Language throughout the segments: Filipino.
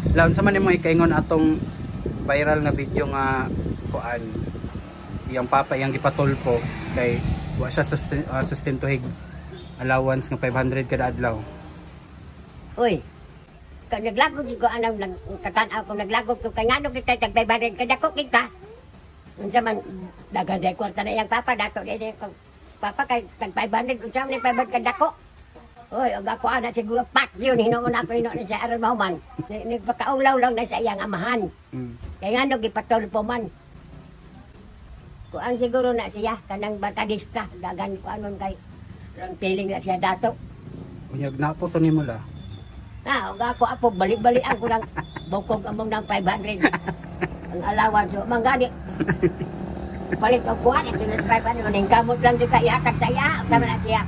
Laon sa man nimo ikaingon atong viral nga video nga kuan iyang papa iyang gipatulpo kay wa siya sustentuhig allowance nga 500 kada adlaw. Uy, kag naglagog ko anang nagkatanaw ko naglagog ko kay ngano kita tag 500 kada ko kita. Unsa man dagan day kwarta na iyang papa dato day papa kay tag 500 unsa man 500 kada ko. Uy, og ako ana siguro pat yun hinuon ako ino na sa aron man. Nagpakaulaw lang na sa iyang amahan. Kay ngano gipatulpo man. Kuan siguro na siya kanang batadista dagan ko anon kay feeling na siya dato. Unyag na po to nimo la. Og ako apo balik-balik ako lang bukog among ng 500. Ang allowance so manggani. Palit ko kuan ito na 500 ning kamot lang di ka ihatag sa iya sama na siya.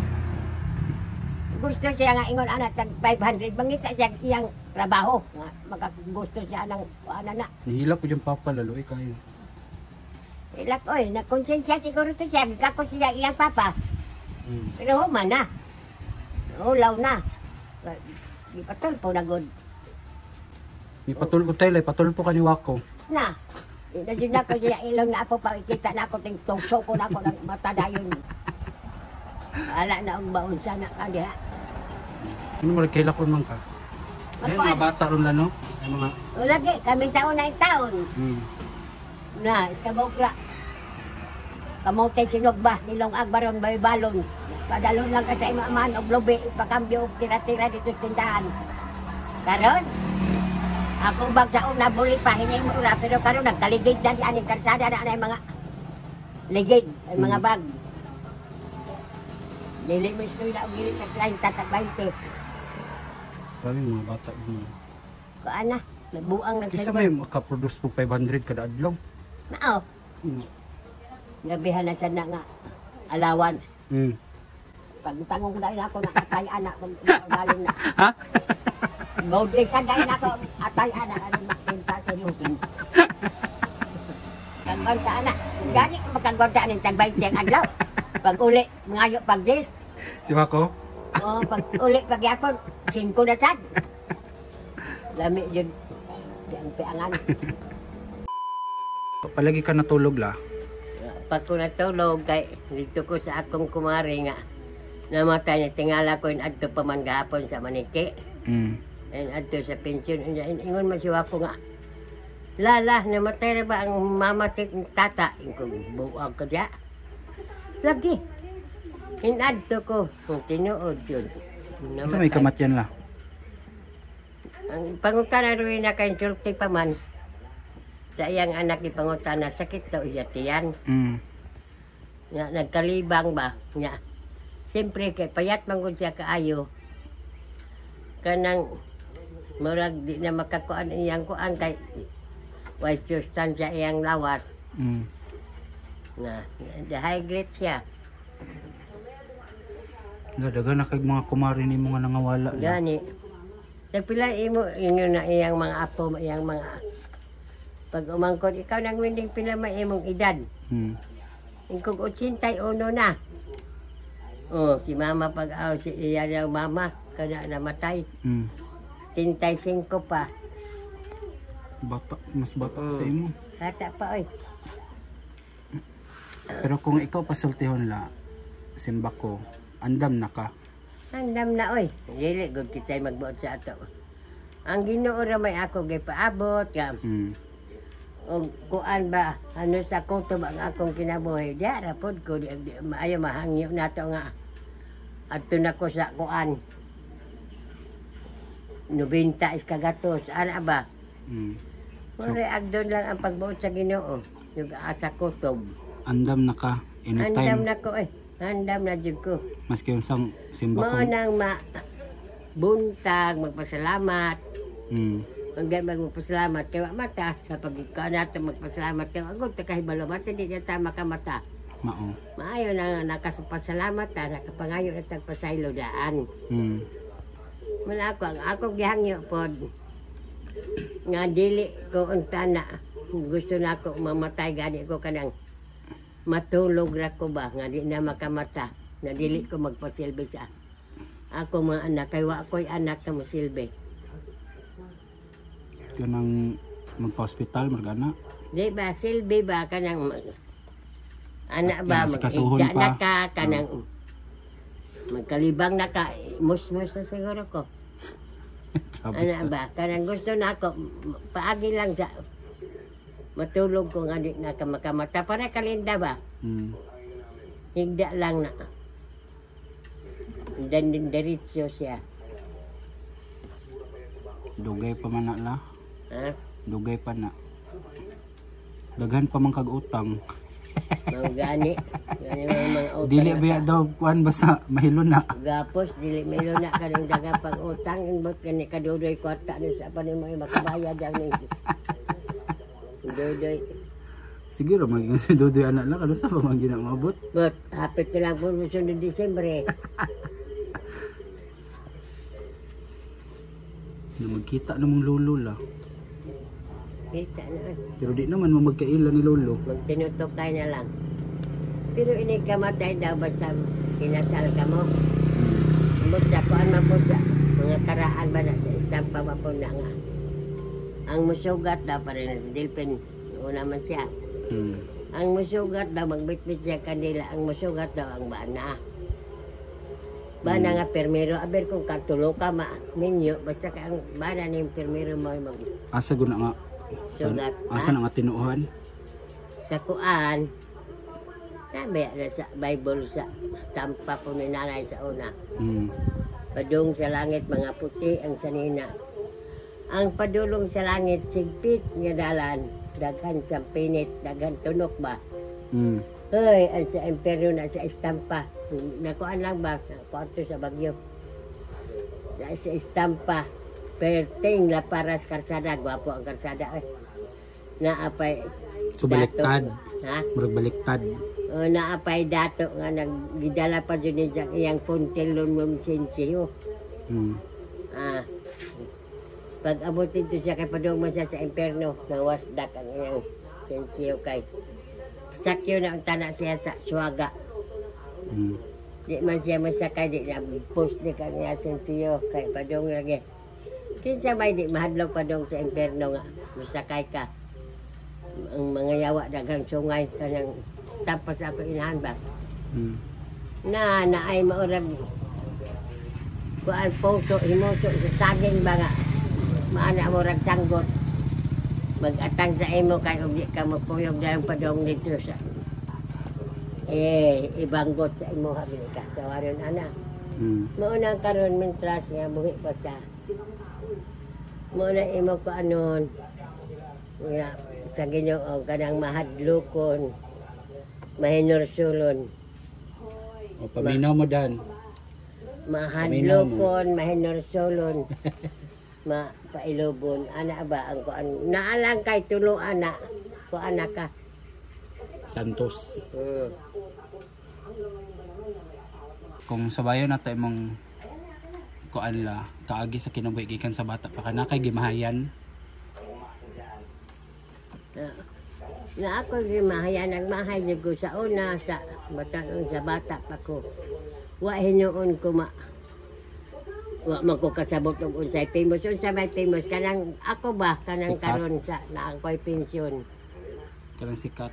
Gusto siya nga ingon anak tag 500 mangita siya iyang trabaho nga magagusto siya nang ana na. Nihilak ko yung papa lalo kayo. Ilak oy na konsensya siguro to siya kako siya iyang papa. Pero human na. Ulaw na. Di patulpo na good. Ni patulpo tayo patulpo ka ni wako. Na. Ina na ko siya ilong na ako pa ikita na ako ting tungso ko na ako ng mata dayon. Ala na ang baon sana ka diha. Ano mo nagkailak ron man ka? Ayun, mga bata ron na, no? Ay, mga... Lagi, kami taon na taon. Na, iskabokra. Kamote sinog ba, nilong agbaron bay balon. Padalon lang ka sa imaman og lobe, ipakambyo og tira-tira dito sa tindahan. Karon, ako bag taon na buli pa, hinay mo ra, pero karon nagkaligid na di aning kalsada na anay mga ligid, ang mga bag. Dili mo istoy na og gili sa 30 at 20. Kami mga bata mo. Kuan na, nagbuang Isa may makaproduce po 500 kada adlaw. Nao. Nabihan na siya na nga alawan. Pag tangong dahil ako na atay anak kung galing na. Ha? Goldly siya dahil ako atay anak. Ano makinta sa yukin. Kagwanta anak. Gani ka makagwanta ng tag-20 ang adlaw. Pag uli, ngayo pag-dis. Si Wako? Oo, pag uli pag-yapon, 5 na sad. Lami yun. Ang piangan. Palagi ka natulog la? Pag ko natulog, kay dito ko sa akong kumari nga, namatay na tingala ko yung adto pa man gahapon sa Maniki. And adto sa pensyon. Ingon masiwa ko nga, Lala, namatay na ba ang mama tata? Ingon, buwag ka diya. Lagi. Hinadto ko. Kung tinuod yun. Sa may kamatyan la? Ang pangutana rin na kayong sulti pa man. Sa iyang anak ipangutana, sakit daw iya tiyan. Nagkalibang ba? Nya. Siyempre, kay payat manggod siya kaayo. Kanang murag di na makakuan iyang kuan kay wise sustansya iyang lawat. Na, dehydrate siya. Dagan na kay mga kumari ni mga nangawala. Gani. Nagpila imo inyo na iyang mga apo, iyang mga pag umangkod ikaw nang winding pila may imong edad. Ingkog 81 na. Oh, si mama pag si iya daw mama kana namatay. 35 pa. Bata, mas bata sa imo. Bata pa oy. Pero kung ikaw pasultihon la, simba ko, andam na ka. Andam na oy. Dili gud kitay magbuot sa ato. Ang Ginoo ra may ako gipaabot ka. Og kuan ba ano sa kutob ang akong kinabuhi. Diya ra pod ko di maayo mahangyo nato nga. Adto na ko sa kuan. 90 is kagatos ana ba? Ore agdon lang ang pagbuot sa Ginoo. Yung asa kutob. Andam na ka anytime. Andam na ko eh. Andam na jud ko. Maski unsang simba ko. Mo nang buntag magpasalamat. Hanggang magpasalamat kay mata sa pagikaw natin magpasalamat kay agod ta kahibalo mata di na ta makamata. Mao. Maayo na nakasapasalamat ta nakapangayo na tagpasaylo daan. Muna ako ang ako gihangyo pod nga dili ko unta na gusto na ako mamatay gani ko kanang matulog ra ko ba nga di na makamata na dili ko magpasilbi sa ako mga anak kay wa ko'y anak na mosilbi. Kanang magpa-hospital margana. Di ba, silbi ba ka ng anak ba, Sikasuhon mag-igda na pa. ka ng magkalibang na ka, mus-mus na siguro ko. Anak ba, kanang gusto na ako, paagi lang sa matulog ko nga di na ka makamata. Para kalinda ba? Higda lang na. Dan diretso siya. Dugay pa man na. Ha? Dugay pa na. Daghan pa man kag utang. Mga gani. Gani mga utang. Dili ba daw kuan basta mahilo na. Gapos, dili milo na ka ng daga pang utang. Inbot ka ni kadudoy kwarta ni sa panin mo makabayad ang ni. Dudoy. Siguro maging si Dudoy anak na kano sa pa man ginamabot. But, hapit ka lang po sunod Disyembre. Na magkita namong lolo la. Kita na. Pero di naman mo magkaila ni lolo. Magtinutokay na lang. Pero ini kamatay daw basta kinasal ka mo. Basta kuan man po sa mga karaan ba na sa istampa ba po na nga. Ang musugat daw pa rin sa Dilpin. Una man siya. Ang musugat daw magbitbit siya kanila. Ang musugat daw ang bana. Bana nga permero. Aber kung katulo ka ninyo. Basta ka ang bana ni permero mo mag Asa guna nga? sugat. Asa na nga tinuuhan? Sa kuan. Sabi na sa Bible sa stampa po ni nanay sa una. Padung sa langit mga puti ang sanina. Ang padulong sa langit sigpit nga dalan. Daghan sa pinit, daghan tunok ba? Hoy, ang sa imperyo na sa istampa. Nakuan lang ba? Kwarto sa Bagyo. Sa istampa. Perting la paras karsada. Gwapo ang karsada. Naapay So baliktad. ha? Murag baliktad. O naapay dato nga nagidala pa dyan niya iyang puntilon mong sinsiyo. Ah. Pag abutin to siya kay padung man siya sa imperno, nawasdak ang iyang sinsiyo kay sakyo na ang tanak siya sa suwaga. Di man siya masakay, di na post ni kanya sinsiyo kay padung lagi. Kinsa may di mahadlok padung sa imperno nga, masakay ka. Ang mga yawa daghang sungay kanang tapos ako inahan ba? Na ay maurag kuan puso himuso sa saging ba nga maana mo rag sanggot mag-atang sa imo kay ug di ka magpuyog dahil padong dito sa ibanggot sa imo habi ka sa waron ana. Mauna karon mintras nga buhi pa sa mauna imo ko anon nga sa Ginoo kanang mahadlokon mahinursulon. O paminaw mo dan. Mahadlokon, mahinursulon, pailubon. Ana ba ang kuan? Naalang kay tulo ana. Kuan ka. Santos. Kung sabayon na tayo mong kuan la, kaagi sa kinabuhi gikan sa bata pa kana kay gimahayan. Na ako gimahayan nagmahay ko sa una sa bata pa ko. Wa hinuon ko wa man ko kasabot og unsay famous unsa may famous kanang ako ba kanang Sikat. karon sa na ako'y pensyon. Kanang sikat.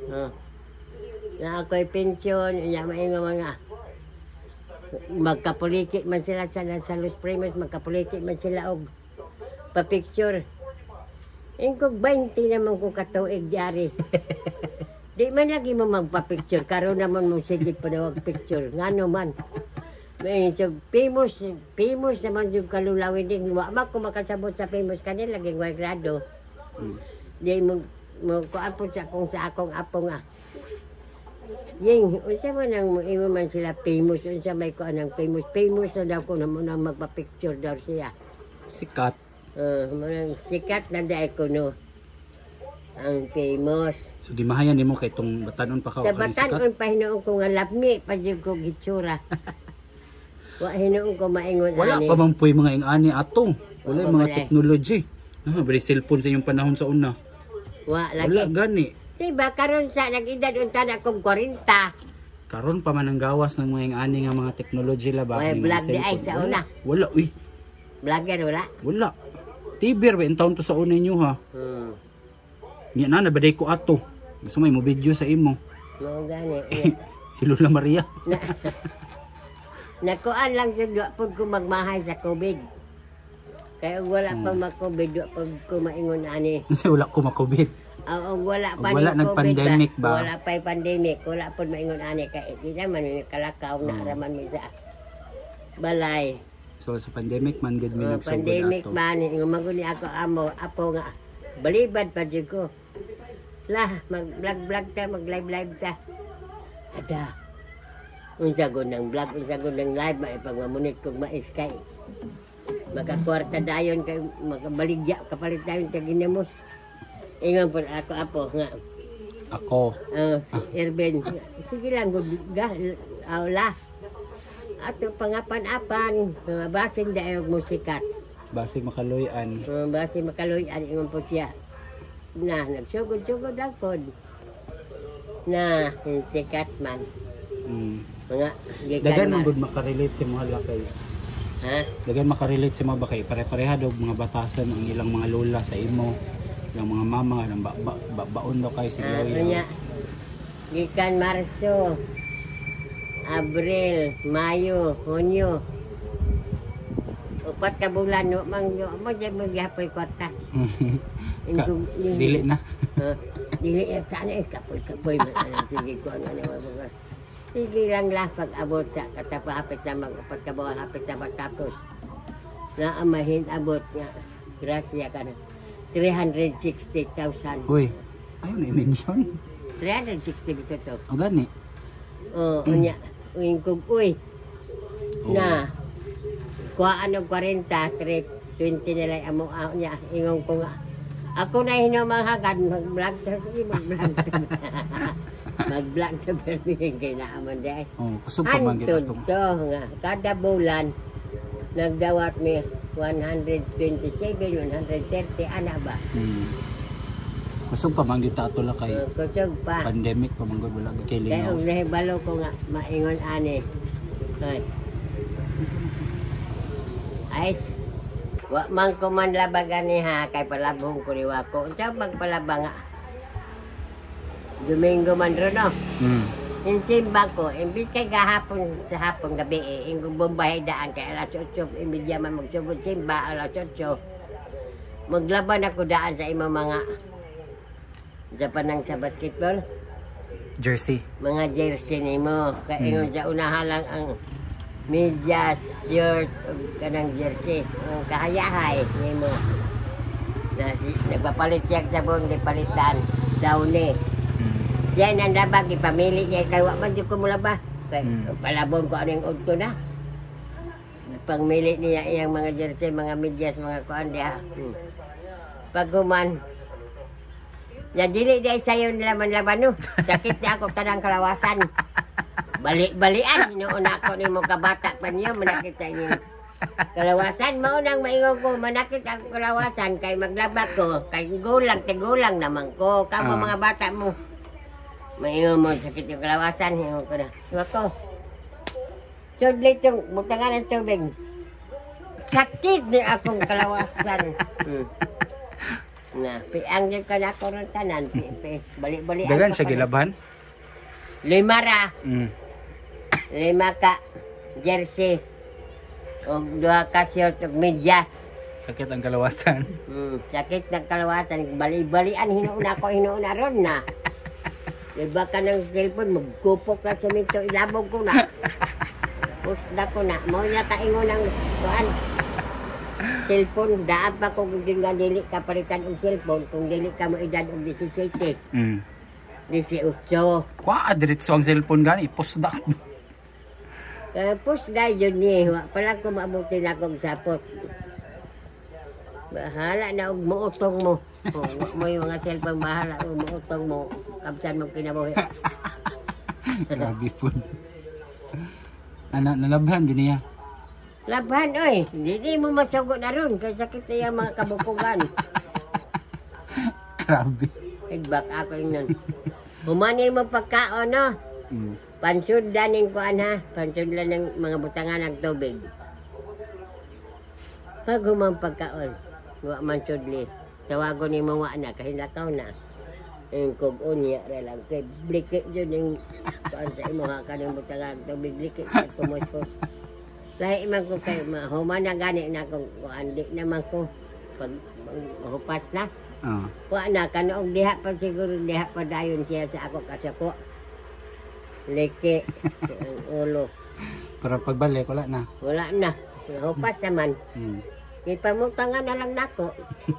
Na ako'y pensyon unya maingon mga magkapulikit man sila sa Los Primos magkapulikit man sila og pa-picture. Ingkog 20 naman ko katuig diari. Di man lagi mo magpa-picture. Karoon naman mo sige pa na picture. Ngano man. May so, famous naman yung kalulawin din. Wa man ko makasabot sa famous kanila. Laging way grado. Di mo kuan po sa akong apo nga. Yung, unsa man ang imo man sila famous. Unsa may kuan ang famous. Famous na daw ko na muna magpa-picture daw siya. Sikat. Sikat na dahil ko no. Ang famous. So gimahayan nimo kay tong batanon pa ka Sa kanang sikat. batanon pa hinuon ko nga lapmi pa jud ko gitsura. Wa hinuon ko maingon Wala ani. pa man puy mga ingani ato. Wala Oo, mga wala. technology. Bari cellphone sa inyong panahon sa una. Wa Wala lagi. gani. Diba karon sa nag-edad unta na kong 40. Karon pa man ang gawas ng mga ingani nga mga technology la ba? Wala Mga vlog di ay cellphone. sa una. Wala uy. Vlogger wala. Wala. October ba taon to sa una niyo ha. Nya na nabaday ko ato. Gusto mo video sa imo. Mo gani. Si Lola Maria. Nakuan lang jud wa pud ko magmahay sa COVID. Kaya wala pa mag-COVID, wa pud ko maingon ani. Kasi wala ko ma-COVID. Wala pa wala ni nag-pandemic ba? Wala pa yung pandemic, wala po maingon ani kay di naman ni kalakaw na raman mi sa balay. So sa pandemic man gid mi nagsugod pandemic ato. man ingumagod ni ako apo nga balibad pa jud ko. Lah mag-vlog ta, mag-live ta. Ada. Unsa gud nang vlog, unsa gud nang live maipagmamunit kog mais kay. Magkakwarta dayon kay magabaligya kapalit dayon ta ginamos. Ingon po ako apo nga. Ako. Si Erben. Sige lang, la. Ato pangapan-apan, basin dahil musikat. Basi makaluyan. Basin makaluyan, ingon po siya. Na, nagsugod-sugod lang po. Na, sikat man. Mga gikan Dagan man. man gud makarelate si mga lakay. Ha? Dagan makarelate si mga bakay. Pare-pareha dog mga batasan ang ilang mga lola sa imo. Yung mga mama ng baon daw kay si Loya. Gikan Marso, Abril, Mayo, Hunyo. Upat ka bulan no mo jay magyapoy kwarta. Dili na. Dili sana kapoy sige ko ano mga. Sige lang pag abot sa katapahapit na mag-upat ka buwan hapit na matapos. Na amahin abot nga. Grasya ka na. 360,000. Uy, ayun i-mention. 360 bito to. O gani. Unya, uwing kog uy. Na, kuhaan og 40, 20 nila amo niya. Ingong ko nga. Ako na hinumanghagan, mag-vlog ta. Sige, mag-vlog ta. Mag-vlog ta, pero kay naaman dahil. Kusog pa man Antod gito. to nga, kada bulan, nagdawat mi 127, 130, ana ba? Kusog pa man gito ato la kay Kusog pa. pandemic pa man gud wala gid kay Kaya lingaw. og nahibalo ko nga, maingon ani. Ay, wa man ko man labagan ni ha, kay palabong ko riwa ko. Unsa magpalaba nga? Domingo man ro no. Simba ko, imbis kay gahapon sa hapon gabi ingong Bombay daan kay alas 8, imbidya man magsugod simba alas 8. Maglaban ako daan sa imong mga Japanang sa basketball, Jersey. mga jersey nimo. Kay ingon sa unahan lang ang medyas, shirt, ug kanang jersey. Ang kahayahay nimo. Nagpapalit siya sa bon, palitan daw ni. Diyan ang labag, ipamili niya, kaya man di ko mula ba? Palabon ko anong udto na. Pangmili niya iyang mga jersey, mga medyas, mga kuan diha. Pagkuman, dili di sayo nila man laban no. Sakit na ako tanang kalawasan. Bali-balian, noon ako ni mo kabata pa niyo, manakit sa inyo. Kalawasan, maunang maingon ko, manakit ako kalawasan, kay maglaba ko, kay tigulang naman ko, kamo mga bata mo. Maingon mo, sakit yung kalawasan, hingon ko na. Diba ko? Sudlit yung butangan ng tubig. Sakit ni akong kalawasan. Na, piang din ka na ako ng tanan. Balik-balik. Dagan siya gilaban? 5 ra. 5 ka jersey. O 2 ka shirt o medyas. Sakit ang kalawasan. Sakit ng kalawasan. Bali-balian, hinuuna ron na. Diba ka ng cellphone, magkupok na semento, ilabog ko na. Pusda ko na. Mo na kaingon ng kuan. Cellphone, daan pa kung nga dili ka palitan ng cellphone, kung dili ka mo edad ng 17. 18. Kwa diretso ang cellphone gani, pusda. Pusda yun niya. Pala ko maabutin akong sapot. Bahala na og muutong mo. Mo yung mga cellphone, bahala og muutong mo. Kapsan mong kinabuhi. Grabe po. Nalabhan gini ya. Labhan, oy. Hindi mo masugot na ron. Kaya sakit sa mga kabukugan. Grabe. Igbak ako yung nun. Humani mo pagkaon, no? Pansudlan ng kuan ha. Pansudlan ng mga butangan ng tubig. Pag humang pagkaon. Wa man sudli. Tawagon ni mo wa na kahinakaw na. Yung kog unya ra lang kay blikit jud yung kuan sa imo ha kanang butang tubig blikit sa kumuspos. Lahi man ko kay mahuman na gani na kung andi naman ko pag hupas na. Wa na kanoong diha pa siguro diha pa dayon siya sa ako kasako. Leke ang ulo. Para pagbalik wala na. Wala na. Hupas naman. Ipamutangan na lang nako.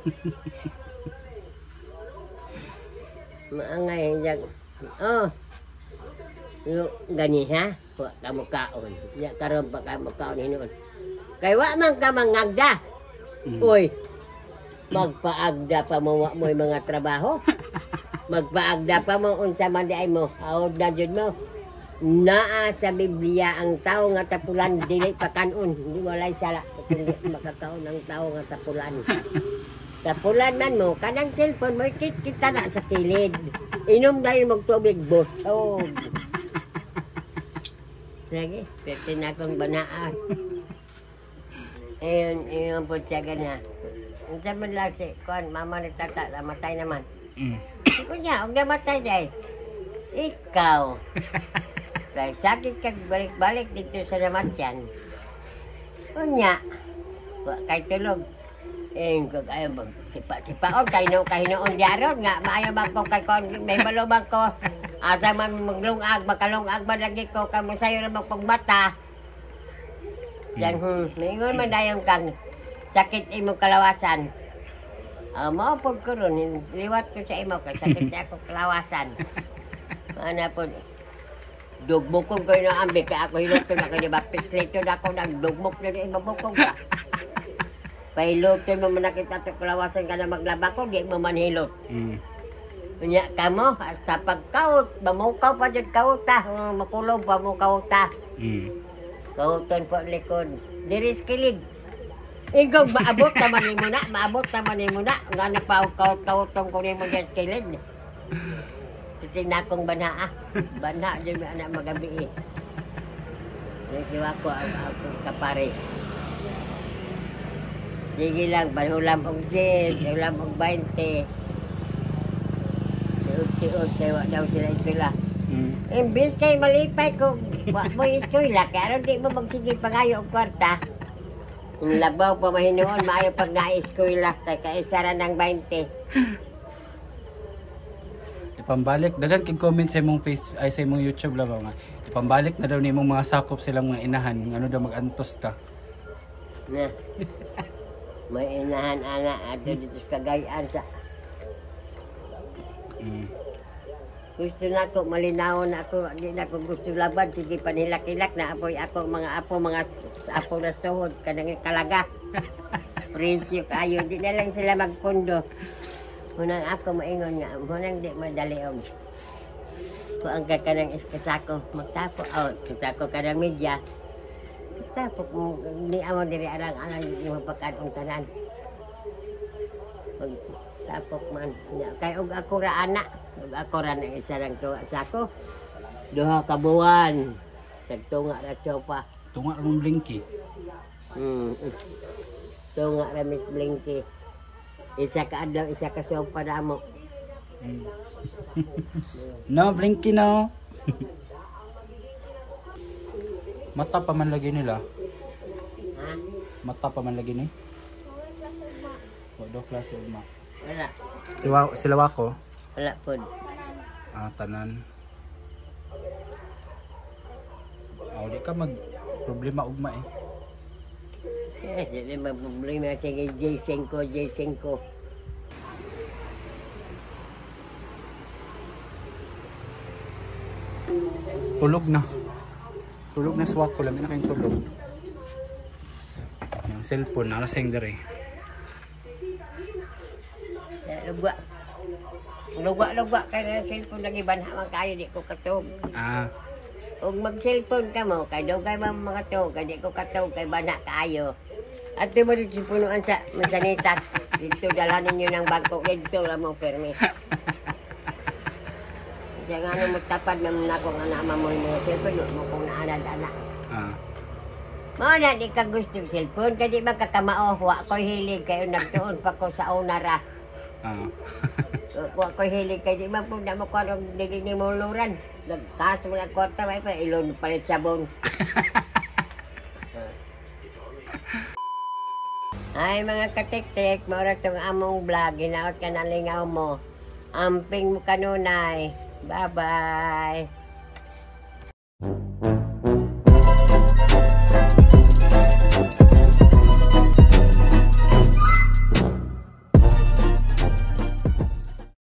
Maangay yang oh. Yo gani ha. Wa kamu kaon. Ya karon pa kamu kaon hinuon. Kay wa man ka mangagda. Uy. Magpaagda pa mo mo'y mga trabaho. Magpaagda pa mo unsa man di ay mo. Aod na jud mo. Naa sa Biblia ang tao nga tapulan dili pa kanon. Di walay sala kundi makakaon ang tao nga tapulan. Tapulan man mo kanang cellphone mo kita na sa kilid. Inom dahil magtubig bosog. Lagi, pwede na akong banaan. Ayun po siya ganyan. Unsa man lang si kuan mama ni tata namatay naman. Kunya, og namatay day. Ikaw. Kay sakit kag balik-balik dito sa namatyan. Kunya. Wa kay tulog. Kag ayo bang sipa-sipaon kay noon diaron nga maayo bang ko kay kon may balubang ko. Asa man maglungag makalungag man lagi ko kamo sayo ra magpagmata. Yan mingon man dayon kang sakit imong kalawasan. Mao pod ko ron liwat ko sa imo kay sakit ako kalawasan. Ana pod dugbok ko na ambi kay ako hilot na kay baptislito na ako nagdugbok na di mabukog ka. Pailot mo man nakita sa kalawasan ka na maglaba ko di mo man hilot. Unya kamo sa pagkaut mamukaw pa jud kaut ta makulog pa mo kaut ta. Kauton po likod diris kilig. Ikaw maabot naman ni mo na, maabot naman ni mo na. Nga napaw-kaut-kautong ko ni mo dyan kilid. Kasi na akong banaa. Bana dyan may anak magabi eh. Nagsiwa ko ang kapare. Sige lang, banulam og 10, ulam og 20. Siut-siut, kaya daw sila isula. Imbis kay malipay ko, wak mo isula, kaya aron di mo magsige pangayo og kwarta. Labaw pa mahinoon, maayo pag na-eskwela, kay kaisara ng 20. Ipambalik, dagan kay comment sa imong sa imong YouTube labaw nga. Ipambalik na daw nimong mga sakop silang mga inahan, ano daw mag-antos ka. Na. May inahan ana ato dito sa Cagayan sa. Gusto na ko malinawon ako, di na ko gusto laban, sige panilak-ilak na apoy ako mga apo na suhod kanang kalaga. Prinsyo kayo, di na lang sila magpundo. Munang ako maingon nga, munang di madali og. Kung ang kakanang iskasako, magtapo out, kasako ka ng media. Magtapo kung di amo diri arang-arang yung mapagkatong tanan. Magtapok man. Kay og ako ra anak, og ako ra na isa lang tuwa sa ako. Duha ka buwan. Tagtunga ra sopa. Tunga rong blinky. Tunga ra Miss Blinky. Isa ka adlaw, isa ka sopa na mo. No, blinky no. Mata pa man lagi nila. Ha? Mata pa man lagi ni. Wala klase ugma. Wala. Sila wako. Wala po. Tanan. Di ka mag problema ugma eh. Yes, hindi problema sige J5. Tulog na. Tulog na swak ko lang. Ina kayong tulog. Yung cellphone, nakasing dere. Lugwa. Kaya na cellphone lagi banhaman kayo, di ko katog. Kung mag-cellphone ka mo, kay daw kayo mga tog, kay di ko katog, kay banha kayo. At di mo dito punuan sa masanitas. Dito dalhanin nyo ng bangko, dito lang mo permis. Kaya nga nang magtapad naman ako nga naman mo yung mga cellphone, mo kung naanad-anak. Mao na di ka gusto cellphone kay di man kakamao wa ko hilig kayo nagtuon pa ko sa unara. Wa ko hilig kay di man po na mo ko ang dili ni mo luran. Nagtaas mo ng kwarta ba pa ilon palit sabon. Ay mga katik-tik, maura itong among vlog, ginaot ka na lingaw mo. Amping mo kanunay. Bye-bye.